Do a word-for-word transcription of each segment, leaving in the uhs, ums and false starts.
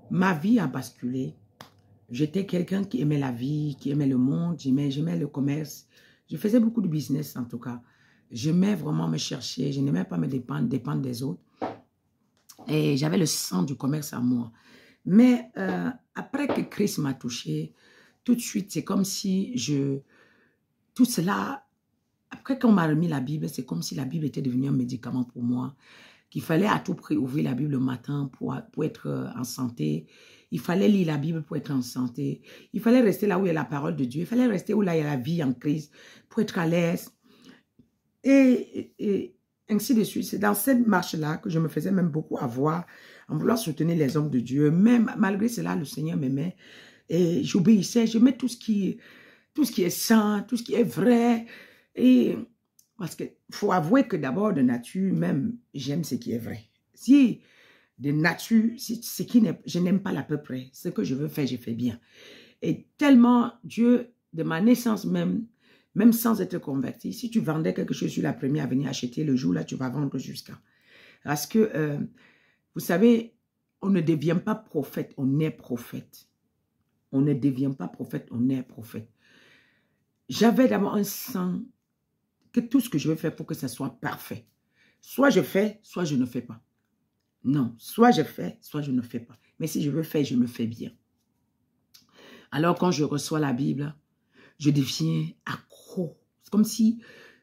ma vie a basculé. J'étais quelqu'un qui aimait la vie, qui aimait le monde, j'aimais le commerce. Je faisais beaucoup de business en tout cas. J'aimais vraiment me chercher, je n'aimais pas me dépendre, dépendre des autres. Et j'avais le sang du commerce à moi. Mais euh, après que Christ m'a touché, tout de suite, c'est comme si je... Tout cela, après qu'on m'a remis la Bible, c'est comme si la Bible était devenue un médicament pour moi. Qu'il fallait à tout prix ouvrir la Bible le matin pour, pour être en santé. Il fallait lire la Bible pour être en santé. Il fallait rester là où il y a la parole de Dieu. Il fallait rester où là il y a la vie en Christ pour être à l'aise. Et, et, et ainsi de suite. C'est dans cette marche-là que je me faisais même beaucoup avoir en vouloir soutenir les hommes de Dieu. Même malgré cela, le Seigneur m'aimait. Et j'obéissais. Je mets tout ce qui, tout ce qui est saint, tout ce qui est vrai. Et... Parce qu'il faut avouer que d'abord, de nature, même, j'aime ce qui est vrai. Si de nature, si, ce qui n'est, je n'aime pas l'à peu près, ce que je veux faire, je fais bien. Et tellement, Dieu, de ma naissance même, même sans être converti, si tu vendais quelque chose, je suis la première à venir acheter, le jour-là, tu vas vendre jusqu'à. Parce que, euh, vous savez, on ne devient pas prophète, on est prophète. On ne devient pas prophète, on est prophète. J'avais d'abord un sang que tout ce que je veux faire pour que ça soit parfait. Soit je fais, soit je ne fais pas. Non, soit je fais, soit je ne fais pas. Mais si je veux faire, je me fais bien. Alors quand je reçois la Bible, je deviens accro. C'est comme si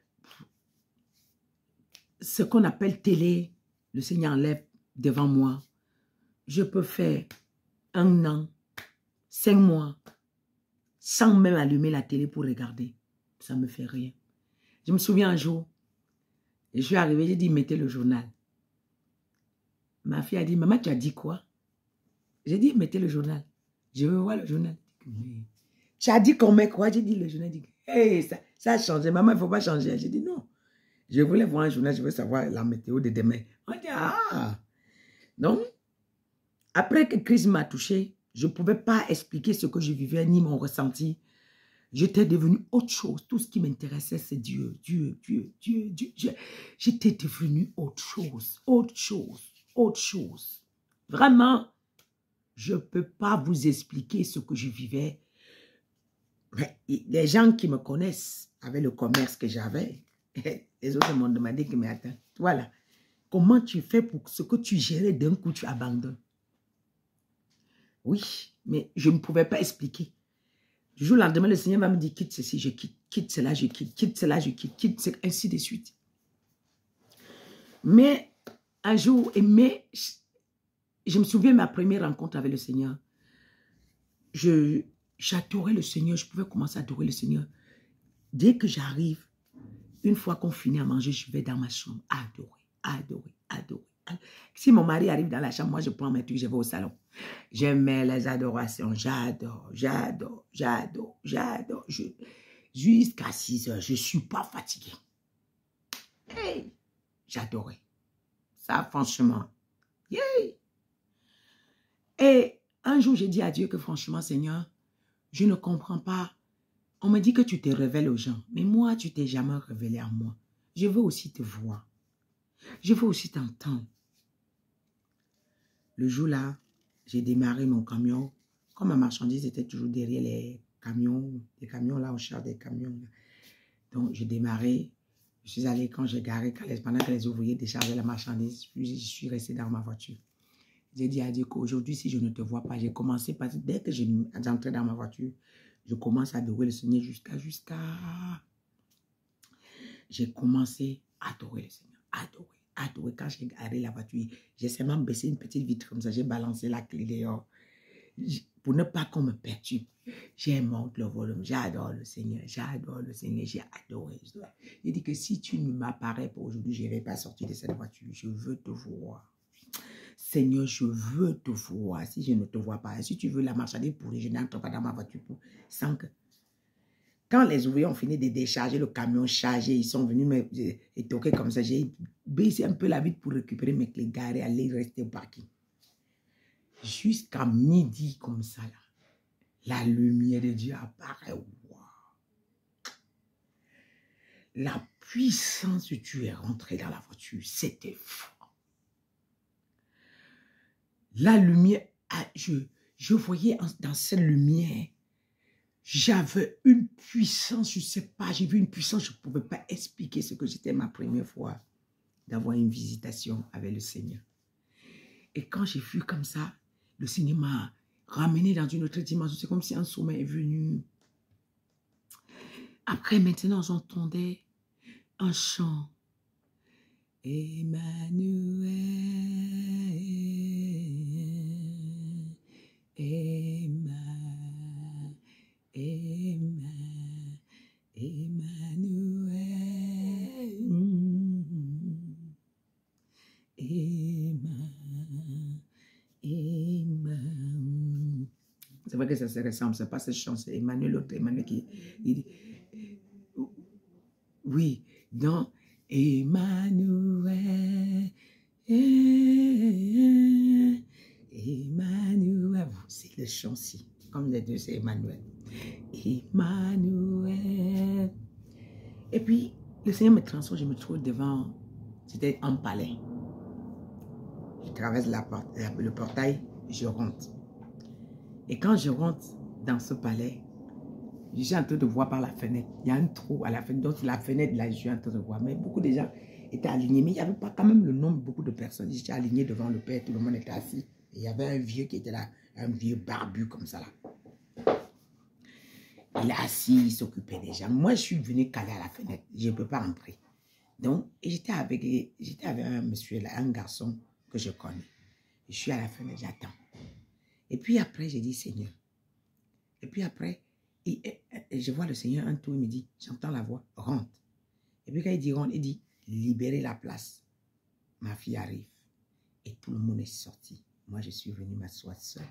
ce qu'on appelle télé, le Seigneur enlève devant moi. Je peux faire un an, cinq mois, sans même allumer la télé pour regarder. Ça ne me fait rien. Je me souviens un jour, je suis arrivée, j'ai dit, mettez le journal. Ma fille a dit, maman, tu as dit quoi? J'ai dit, mettez le journal. Je veux voir le journal. Mais, tu as dit qu'on met quoi? J'ai dit, le journal. Dit, hey, ça, ça a changé. Maman, il ne faut pas changer. J'ai dit, non. Je voulais voir un journal, je veux savoir la météo de demain. On dit, ah. Donc, après que Christ m'a touché, je ne pouvais pas expliquer ce que je vivais, ni mon ressenti. J'étais devenue autre chose. Tout ce qui m'intéressait, c'est Dieu, Dieu, Dieu, Dieu, Dieu, Dieu. J'étais devenue autre chose, autre chose, autre chose. Vraiment, je ne peux pas vous expliquer ce que je vivais. Mais les gens qui me connaissent, avec le commerce que j'avais, les autres m'ont demandé, mais attends, voilà, comment tu fais pour ce que tu gérais d'un coup, tu abandonnes? Oui, mais je ne pouvais pas expliquer. Du jour au lendemain, le Seigneur va me dire, quitte ceci, je quitte, quitte cela, je quitte, quitte cela, je quitte, quitte, ainsi de suite. Mais un jour, et mais, je me souviens de ma première rencontre avec le Seigneur. Je, j'adorais le Seigneur, je pouvais commencer à adorer le Seigneur. Dès que j'arrive, une fois qu'on finit à manger, je vais dans ma chambre, adorer, adorer, adorer. Si mon mari arrive dans la chambre, moi je prends mes trucs, je vais au salon. J'aime les adorations, j'adore, j'adore, j'adore, j'adore. Je, jusqu'à six heures, je ne suis pas fatiguée. Hey, j'adorais. Ça, franchement. Yeah. Et un jour, j'ai dit à Dieu que franchement, Seigneur, je ne comprends pas. On me dit que tu te révèles aux gens, mais moi, tu ne t'es jamais révélé à moi. Je veux aussi te voir. Je veux aussi t'entendre. Le jour-là, j'ai démarré mon camion. Comme ma marchandise était toujours derrière les camions, les camions là, on charge des camions. Là. Donc, j'ai démarré. Je suis allé quand j'ai garé, quand les, pendant que les ouvriers déchargeaient la marchandise, puis je suis resté dans ma voiture. J'ai dit à Dieu qu'aujourd'hui, si je ne te vois pas, j'ai commencé, parce que dès que j'entrais dans ma voiture, je commence à adorer le Seigneur jusqu'à, jusqu'à... J'ai commencé à adorer le Seigneur, adorer. Adorer. Quand j'ai garé la voiture, j'ai seulement baissé une petite vitre comme ça, j'ai balancé la clé dehors pour ne pas qu'on me perturbe. J'ai monté le volume, j'adore le Seigneur, j'adore le Seigneur, j'ai adoré. Il dit que si tu ne m'apparais pas aujourd'hui, je ne vais pas sortir de cette voiture, je veux te voir. Seigneur, je veux te voir. Si je ne te vois pas, si tu veux la marchandise pourrie, je n'entre pas dans ma voiture pour... sans que... Quand les ouvriers ont fini de décharger le camion chargé, ils sont venus me toquer comme ça. J'ai baissé un peu la vitre pour récupérer mes clés garées, aller rester au parking. Jusqu'à midi comme ça, là, la lumière de Dieu apparaît. Wow. La puissance de Dieu est rentrée dans la voiture. C'était fort. La lumière, je, je voyais en, dans cette lumière, j'avais une puissance, je ne sais pas, j'ai vu une puissance, je ne pouvais pas expliquer ce que c'était ma première fois d'avoir une visitation avec le Seigneur. Et quand j'ai vu comme ça, le Seigneur m'a ramené dans une autre dimension. C'est comme si un sommeil est venu. Après, maintenant, j'entendais un chant. Emmanuel, Emmanuel, Emmanuel, Emmanuel, Emmanuel. C'est vrai que ça se ressemble, c'est pas cette chanson, c'est Emmanuel, l'autre Emmanuel qui il dit, oui, donc Emmanuel, Emmanuel, c'est le chant-ci, comme les deux, c'est Emmanuel. Emmanuel. Et puis, le Seigneur me transforme, je me trouve devant, c'était un palais. Je traverse la porte, le portail, je rentre. Et quand je rentre dans ce palais, je suis en train de voir par la fenêtre. Il y a un trou à la fenêtre. Donc, la fenêtre, là, je suis en train de voir. Mais beaucoup de gens étaient alignés. Mais il n'y avait pas quand même le nombre, beaucoup de personnes. J'étais aligné devant le Père. Tout le monde était assis. Et il y avait un vieux qui était là. Un vieux barbu comme ça, là. Il est assis, il s'occupait des gens. Moi, je suis venu caler à la fenêtre. Je ne peux pas entrer. Donc, j'étais avec, j'étais avec un monsieur, là, un garçon que je connais. Je suis à la fenêtre, j'attends. Et puis après, j'ai dit, Seigneur. Et puis après, Et, et, et je vois le Seigneur un tour, il me dit, j'entends la voix, rentre. Et puis quand il dit rentre, il dit, libérez la place. Ma fille arrive. Et tout le monde est sorti. Moi, je suis venu m'asseoir seul.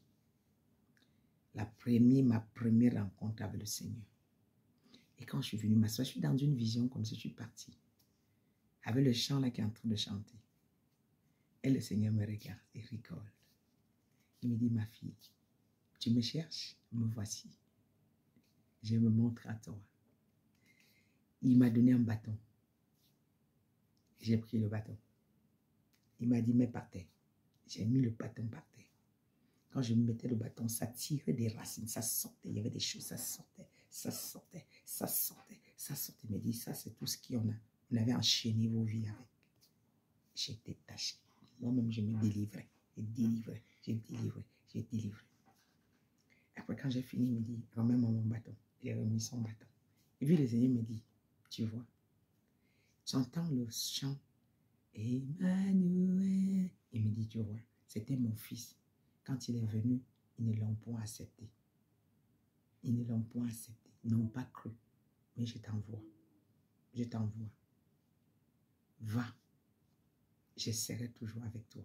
La première, ma première rencontre avec le Seigneur. Et quand je suis venu m'asseoir, je suis dans une vision comme si je suis parti. Avec le chant là qui est en train de chanter. Et le Seigneur me regarde et rigole. Il me dit, ma fille, tu me cherches, me voici. Je me montre à toi. Il m'a donné un bâton. J'ai pris le bâton. Il m'a dit, mets par terre. J'ai mis le bâton par terre. Quand je mettais le bâton, ça tirait des racines, ça sortait. Il y avait des choses, ça sortait, ça sortait, ça sortait, ça sortait. Il m'a dit, ça c'est tout ce qu'on a. On avait enchaîné vos vies avec. J'ai détaché. Moi-même, je me délivrais. J'ai délivré, j'ai délivré, j'ai délivré. Après, quand j'ai fini, il me dit, remets-moi mon bâton. J'ai remis son bâton. Et puis le Seigneur me dit, tu vois, j'entends le chant, Emmanuel. Il me dit, tu vois, c'était mon fils. Quand il est venu, ils ne l'ont point accepté. Ils ne l'ont point accepté. Ils n'ont pas cru. Mais je t'envoie. Je t'envoie. Va. Je serai toujours avec toi.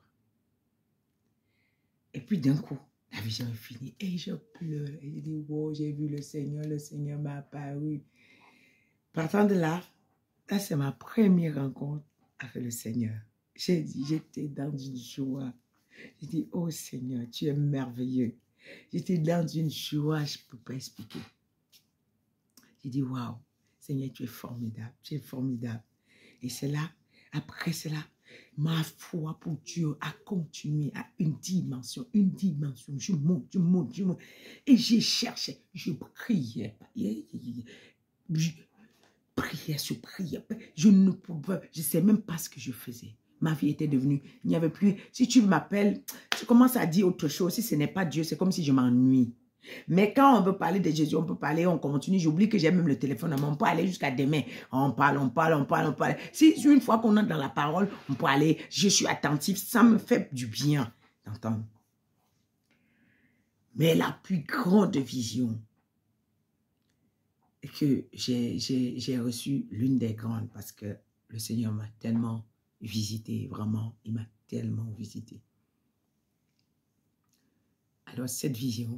Et puis d'un coup, la vision est finie. Et je pleure. Et je dis, wow, j'ai vu le Seigneur. Le Seigneur m'a apparu. Partant de là, là c'est ma première rencontre avec le Seigneur. J'ai dit, j'étais dans une joie. J'ai dit, oh Seigneur, tu es merveilleux. J'étais dans une joie, je ne peux pas expliquer. J'ai dit, waouh, Seigneur, tu es formidable, tu es formidable. Et c'est là, après cela, ma foi pour Dieu a continué à une dimension, une dimension. Je monte, je monte, je monte. Et j'ai cherché, je priais. Je priais, je priais. Je ne pouvais, je ne sais même pas ce que je faisais. Ma vie était devenue, il n'y avait plus, si tu m'appelles, tu commences à dire autre chose, si ce n'est pas Dieu, c'est comme si je m'ennuie. Mais quand on veut parler de Jésus, on peut parler, on continue, j'oublie que j'ai même le téléphone, on peut aller jusqu'à demain, on parle, on parle, on parle, on parle. Si une fois qu'on entre dans la parole, on peut aller, je suis attentif, ça me fait du bien d'entendre. Mais la plus grande vision que j'ai reçue, l'une des grandes, parce que le Seigneur m'a tellement visité, vraiment, il m'a tellement visité. Alors cette vision,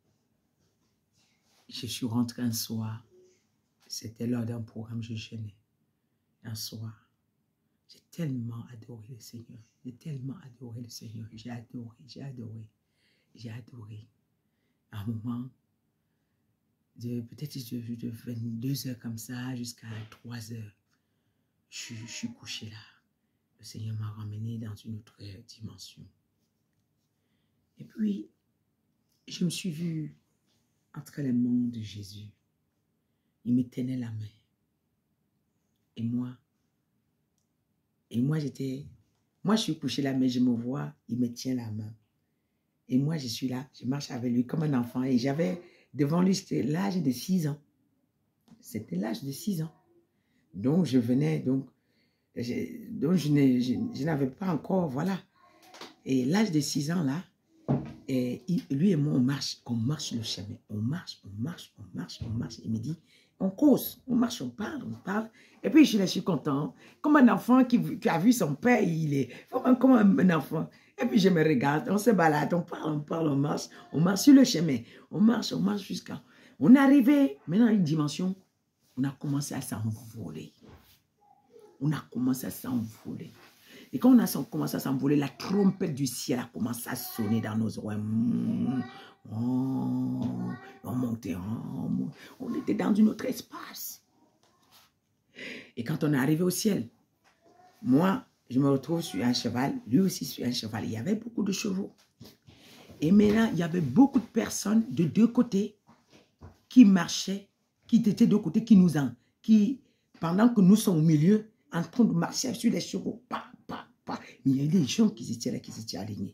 je suis rentré un soir, c'était lors d'un programme, je jeûnais. Un soir, j'ai tellement adoré le Seigneur, j'ai tellement adoré le Seigneur, j'ai adoré, j'ai adoré, j'ai adoré. À un moment, de peut-être de, de vingt-deux heures comme ça, jusqu'à trois heures, je, je suis couché là. Le Seigneur m'a ramené dans une autre dimension. Et puis, je me suis vue entre les mains de Jésus. Il me tenait la main. Et moi, et moi j'étais, moi je suis couchée là, mais je me vois, il me tient la main. Et moi je suis là, je marche avec lui comme un enfant. Et j'avais, devant lui, c'était l'âge de six ans. C'était l'âge de six ans. Donc je venais, donc, je, donc je, je, je n'avais pas encore, voilà. Et l'âge de six ans là, et il, lui et moi on marche, on marche le chemin. On marche, on marche, on marche, on marche. Il me dit, on cause, on marche, on parle, on parle. Et puis, je, je suis content. Comme un enfant qui, qui a vu son père, il est comme un enfant. Et puis, je me regarde, on se balade, on parle, on parle, on marche. On marche sur le chemin. On marche, on marche jusqu'à... On est arrivé maintenant à une dimension, on a commencé à s'envoler. On a commencé à s'envoler. Et quand on a commencé à s'envoler, la trompette du ciel a commencé à sonner dans nos oreilles. Mmh. Oh, on montait, oh, on était dans un autre espace. Et quand on est arrivé au ciel, moi, je me retrouve sur un cheval, lui aussi sur un cheval. Il y avait beaucoup de chevaux. Et maintenant, il y avait beaucoup de personnes de deux côtés qui marchaient, qui étaient de deux côtés, qui nous en, qui, pendant que nous sommes au milieu, en train de marcher sur les chevaux, pa, pa, pa. Mais il y a des gens qui étaient là, qui étaient alignés.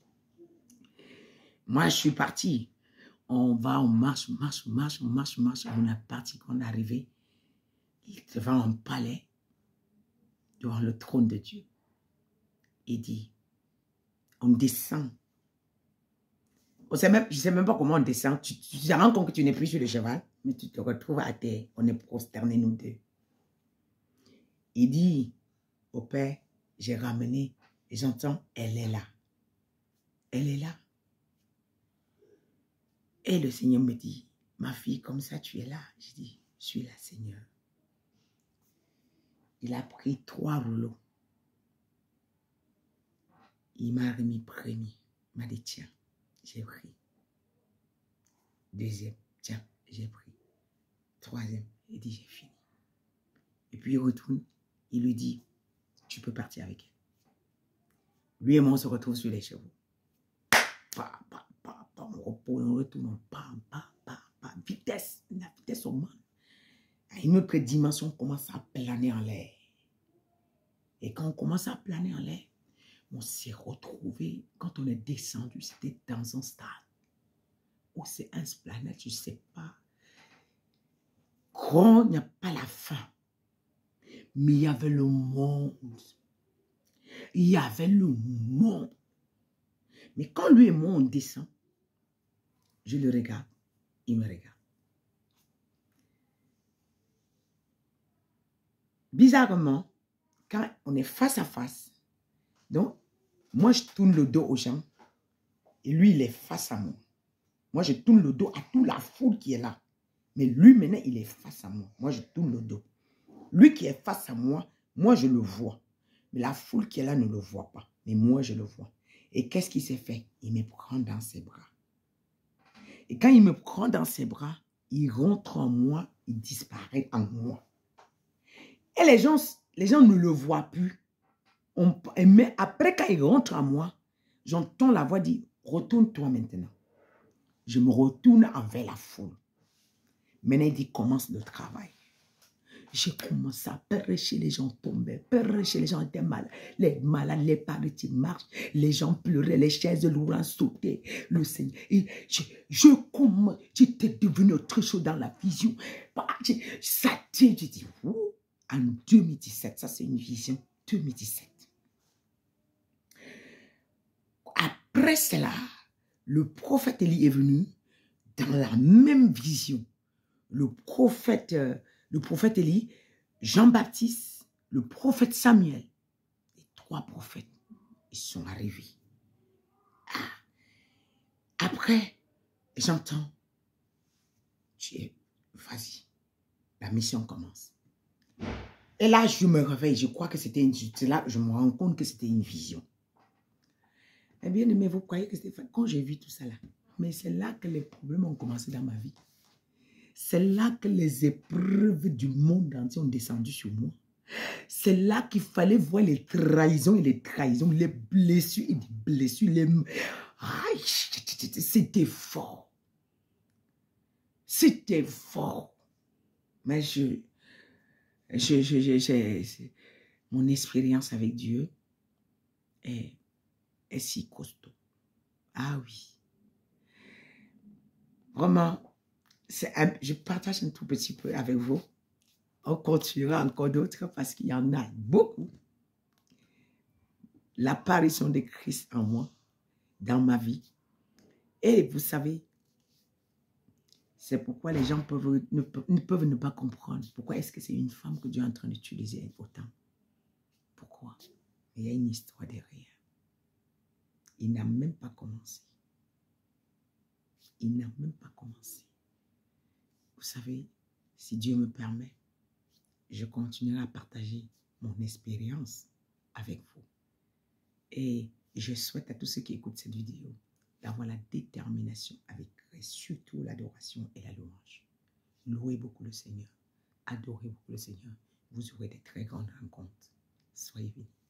Moi, je suis parti. On va, on marche, on marche, on marche, on marche, on marche. On est parti, quand on est arrivé devant un palais, devant le trône de Dieu. Il dit, on descend. On sait même, je ne sais même pas comment on descend. Tu, tu te rends compte que tu n'es plus sur le cheval, mais tu te retrouves à terre. On est prosternés, nous deux. Il dit au Père, j'ai ramené, et j'entends, elle est là. Elle est là. Et le Seigneur me dit, ma fille, comme ça tu es là. Je dis, je suis là, Seigneur. Il a pris trois rouleaux. Il m'a remis premier. Il m'a dit, tiens, j'ai pris. Deuxième, tiens, j'ai pris. Troisième, il dit, j'ai fini. Et puis il retourne, il lui dit, tu peux partir avec elle. Lui et moi, on se retrouve sur les chevaux. Pa, pa, pa, pa, on repose, on retourne, on part, pa, pa, pa, vitesse, la vitesse augmente. Une autre dimension commence à planer en l'air. Et quand on commence à planer en l'air, on s'est retrouvé, quand on est descendu, c'était dans un stade où c'est un planète, je ne sais pas. Grand, il n'y a pas la fin. Mais il y avait le monde. Il y avait le monde. Mais quand lui et moi, on descend, je le regarde, il me regarde. Bizarrement, quand on est face à face, donc, moi, je tourne le dos aux gens, et lui, il est face à moi. Moi, je tourne le dos à toute la foule qui est là. Mais lui, maintenant, il est face à moi. Moi, je tourne le dos. Lui qui est face à moi, moi, je le vois. Mais la foule qui est là ne le voit pas. Mais moi, je le vois. Et qu'est-ce qu'il s'est fait? Il me prend dans ses bras. Et quand il me prend dans ses bras, il rentre en moi, il disparaît en moi. Et les gens, les gens ne le voient plus. On, mais après, quand il rentre en moi, j'entends la voix dire, retourne-toi maintenant. Je me retourne envers la foule. Maintenant, il dit, commence le travail. J'ai commencé à prêcher, les gens tombaient, prêcher, les gens étaient malades. Les malades, les paralysés marchent, les gens pleuraient, les chaises roulantes sautaient. Le Seigneur, et je, je commence, j'étais devenu autre chose dans la vision. Ça, je dis, oh, en deux mille dix-sept, ça c'est une vision, deux mille dix-sept. Après cela, le prophète Élie est venu dans la même vision. Le prophète, euh, le prophète Élie, Jean-Baptiste, le prophète Samuel, les trois prophètes, ils sont arrivés. Ah. Après, j'entends, vas-y, la mission commence. Et là, je me réveille, je crois que c'était une, là, je me rends compte que c'était une vision. Eh bien, mais vous croyez que c'était quand j'ai vu tout ça là, mais c'est là que les problèmes ont commencé dans ma vie. C'est là que les épreuves du monde entier ont descendu sur moi. C'est là qu'il fallait voir les trahisons et les trahisons, les blessures et les blessures. Les... Aïe, c'était fort. C'était fort. Mais je, je, je, je, je, mon expérience avec Dieu est, est si costaud. Ah oui. Vraiment, je partage un tout petit peu avec vous. On continuera encore d'autres parce qu'il y en a beaucoup. L'apparition de Christ en moi, dans ma vie. Et vous savez, c'est pourquoi les gens peuvent ne, ne peuvent ne pas comprendre. Pourquoi est-ce que c'est une femme que Dieu est en train d'utiliser autant? Pourquoi? Il y a une histoire derrière. Il n'a même pas commencé. Il n'a même pas commencé. Vous savez, si Dieu me permet, je continuerai à partager mon expérience avec vous. Et je souhaite à tous ceux qui écoutent cette vidéo d'avoir la détermination avec surtout l'adoration et la louange. Louez beaucoup le Seigneur. Adorez beaucoup le Seigneur. Vous aurez des très grandes rencontres. Soyez bénis.